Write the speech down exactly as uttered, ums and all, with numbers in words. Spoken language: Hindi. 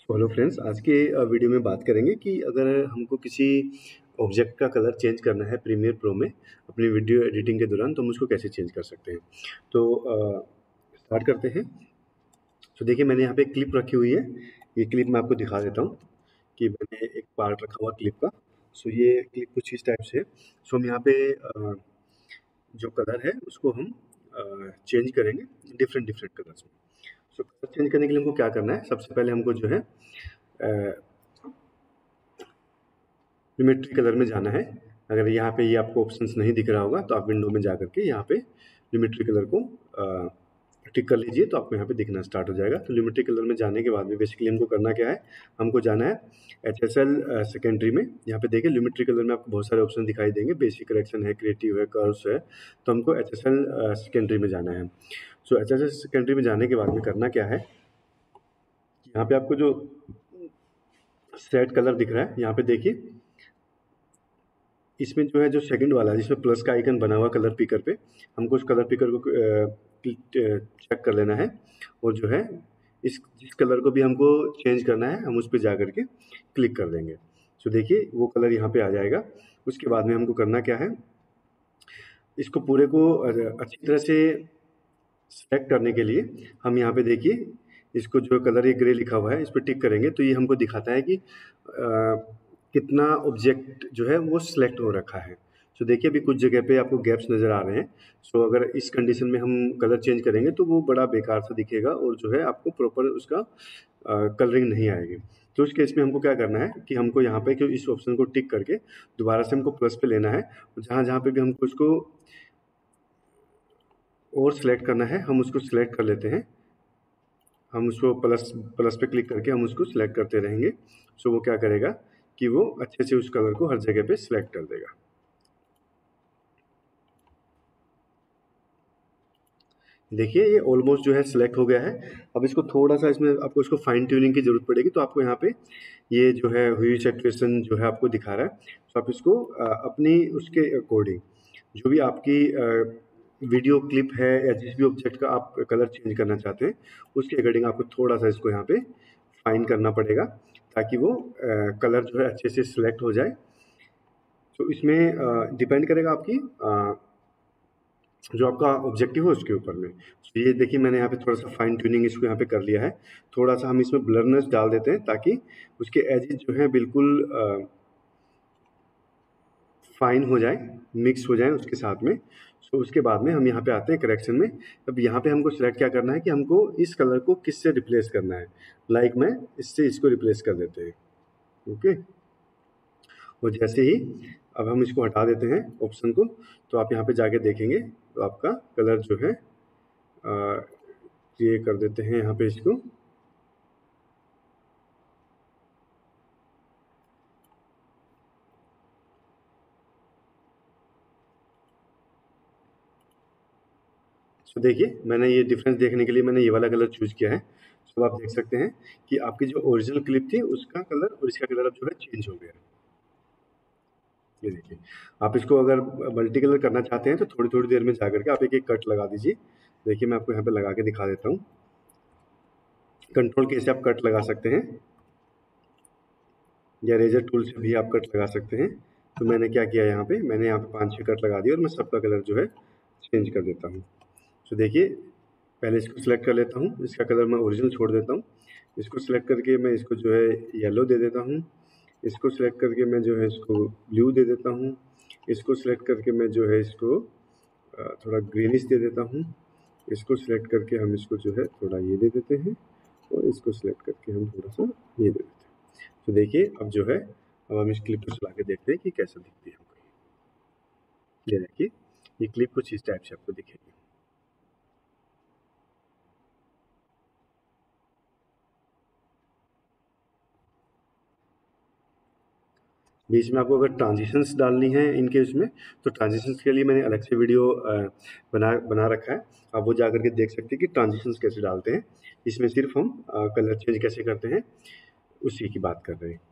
हेलो फ्रेंड्स, आज के अ, वीडियो में बात करेंगे कि अगर हमको किसी ऑब्जेक्ट का कलर चेंज करना है प्रीमियर प्रो में अपनी वीडियो एडिटिंग के दौरान, तो हम उसको कैसे चेंज कर सकते हैं। तो अ, स्टार्ट करते हैं। तो देखिए, मैंने यहाँ पे एक क्लिप रखी हुई है। ये क्लिप मैं आपको दिखा देता हूँ कि मैंने एक पार्ट रखा हुआ क्लिप का। सो ये क्लिप कुछ इस टाइप से है। सो हम यहाँ पे अ, जो कलर है उसको हम चेंज करेंगे डिफरेंट डिफरेंट कलर्स में। सो कलर चेंज करने के लिए हमको क्या करना है, सबसे पहले हमको जो है ज्योमेट्री कलर में जाना है। अगर यहाँ पे ये यह आपको ऑप्शंस नहीं दिख रहा होगा तो आप विंडो में जा करके यहाँ पे ज्योमेट्री कलर को टिक कर लीजिए, तो आपको यहाँ पे दिखना स्टार्ट हो जाएगा। तो ज्योमेट्री कलर में जाने के बाद में बेसिकली हमको करना क्या है, हमको जाना है एच एस एल सेकेंडरी में। यहाँ पे देखिए ज्योमेट्री कलर में आपको बहुत सारे ऑप्शन दिखाई देंगे, बेसिक करेक्शन है, क्रिएटिव है, कर्व्स है। तो हमको एच एस एल सेकेंडरी में जाना है। So H S L secondary में जाने के बाद में करना क्या है, यहाँ पे आपको जो सेट कलर दिख रहा है, यहाँ पे देखिए इसमें जो है जो सेकंड वाला है जिसमें प्लस का आइकन बना हुआ कलर पिकर पे, हमको उस कलर पिकर को चेक कर लेना है। और जो है इस जिस कलर को भी हमको चेंज करना है हम उस पर जा करके क्लिक कर देंगे। सो देखिए वो कलर यहाँ पे आ जाएगा। उसके बाद में हमको करना क्या है, इसको पूरे को अच्छी तरह से सेलेक्ट करने के लिए हम यहाँ पे देखिए इसको जो कलर ये ग्रे लिखा हुआ है इस पर टिक करेंगे तो ये हमको दिखाता है कि आ, कितना ऑब्जेक्ट जो है वो सिलेक्ट हो रखा है। सो देखिए अभी कुछ जगह पे आपको गैप्स नज़र आ रहे हैं। सो अगर इस कंडीशन में हम कलर चेंज करेंगे तो वो बड़ा बेकार सा दिखेगा और जो है आपको प्रॉपर उसका कलरिंग नहीं आएगी। तो उस केस में हमको क्या करना है कि हमको यहाँ पे इस ऑप्शन को टिक करके दोबारा से हमको प्लस पे लेना है। जहाँ जहाँ पे भी हमको इसको और सिलेक्ट करना है हम उसको सिलेक्ट कर लेते हैं। हम उसको प्लस प्लस पे क्लिक करके हम उसको सिलेक्ट करते रहेंगे। सो वो क्या करेगा कि वो अच्छे से उस कलर को हर जगह पे सिलेक्ट कर देगा। देखिए ये ऑलमोस्ट जो है सिलेक्ट हो गया है। अब इसको थोड़ा सा इसमें आपको इसको फाइन ट्यूनिंग की जरूरत पड़ेगी। तो आपको यहाँ पे ये जो है हुई सैचुरेशन जो है आपको दिखा रहा है। तो आप इसको अपनी उसके अकॉर्डिंग जो भी आपकी वीडियो क्लिप है या जिस भी ऑब्जेक्ट का आप कलर चेंज करना चाहते हैं उसके अकॉर्डिंग आपको थोड़ा सा इसको यहाँ पे फाइन करना पड़ेगा ताकि वो आ, कलर जो है अच्छे से सिलेक्ट हो जाए। तो इसमें डिपेंड करेगा आपकी आ, जो आपका ऑब्जेक्टिव है उसके ऊपर में। तो ये देखिए मैंने यहाँ पे थोड़ा सा फाइन ट्यूनिंग इसको यहाँ पे कर लिया है। थोड़ा सा हम इसमें ब्लरनेस डाल देते हैं ताकि उसके एजेस जो है बिल्कुल फाइन हो जाए, मिक्स हो जाए उसके साथ में। सो उसके बाद में हम यहाँ पे आते हैं करेक्शन में। अब यहाँ पे हमको सिलेक्ट क्या करना है कि हमको इस कलर को किससे रिप्लेस करना है। लाइक मैं इससे इसको रिप्लेस कर देते हैं। ओके, और जैसे ही अब हम इसको हटा देते हैं ऑप्शन को, तो आप यहाँ पे जाके देखेंगे तो आपका कलर जो है आ, ये कर देते हैं यहाँ पे इसको। तो देखिए मैंने ये डिफरेंस देखने के लिए मैंने ये वाला कलर चूज किया है। तो आप देख सकते हैं कि आपकी जो ओरिजिनल क्लिप थी उसका कलर और इसका कलर अब जो है चेंज हो गया है। ये देखिए, आप इसको अगर मल्टी कलर करना चाहते हैं तो थोड़ी थोड़ी देर में जाकर के आप एक एक कट लगा दीजिए। देखिए मैं आपको यहाँ पे लगा के दिखा देता हूँ। कंट्रोल के से आप कट लगा सकते हैं या रेजर टूल से भी आप कट लगा सकते हैं। तो मैंने क्या किया यहाँ पे, मैंने यहाँ पे पाँच छः कट लगा दिया और मैं सबका कलर जो है चेंज कर देता हूँ। तो देखिए पहले इसको सिलेक्ट कर लेता हूँ, इसका कलर मैं ओरिजिनल छोड़ देता हूँ। इसको सिलेक्ट करके मैं इसको जो है येलो दे देता हूँ। इसको सिलेक्ट करके मैं जो है इसको ब्लू दे देता हूँ। इसको सिलेक्ट करके मैं जो है इसको थोड़ा ग्रीनिश दे देता हूँ। इसको सिलेक्ट करके हम इसको जो है थोड़ा ये दे देते हैं और इसको सिलेक्ट करके हम थोड़ा सा ये दे देते हैं। तो देखिए अब जो है अब हम इस क्लिप को चला के देखते हैं कि कैसा दिखती है हमको। ये देखिए ये क्लिप कुछ इस टाइप से आपको दिखेगी। बीच में आपको अगर ट्रांजिशंस डालनी है इनके उसमें, तो ट्रांजिशंस के लिए मैंने अलग से वीडियो बना बना रखा है। आप वो जा करके देख सकते हैं कि ट्रांजिशंस कैसे डालते हैं। इसमें सिर्फ हम कलर चेंज कैसे करते हैं उसी की बात कर रहे हैं।